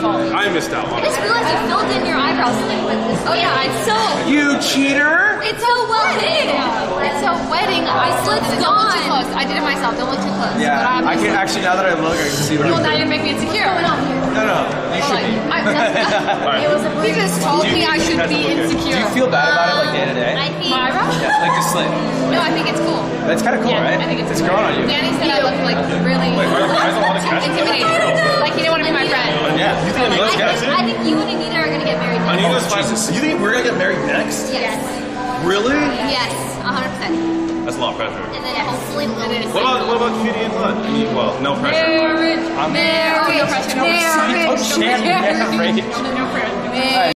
fault. I missed out on I just realized you filled in your eyebrows with this. Oh yeah, it's so. You cheater! It's a wedding. It's a wedding. Slit's gone. Don't look too close. I did it myself. Don't look too close. Yeah, I can actually, now that I look, I can see what Well, I'm now doing. you're making me insecure. No, you should be. He just told me I should be insecure. Do you feel bad about it, like, day to day? I think. My eyebrow? Yeah, like the slit. No, I think it's cool. That's kind of cool, Yeah, right? I think it's growing on you. Danny said I look like really intimidating. Like he didn't want to be my friend. Yeah, you think I think you and Anita are gonna get married next. Anita's Jesus. You think we're gonna get married next? Yes. Really? Yes, 100%. That's a lot of pressure. And then hopefully Lily. What about Cutie and Bud? I mean, well, no pressure. Marriage. No pressure. Oh, shit, marriage. No pressure.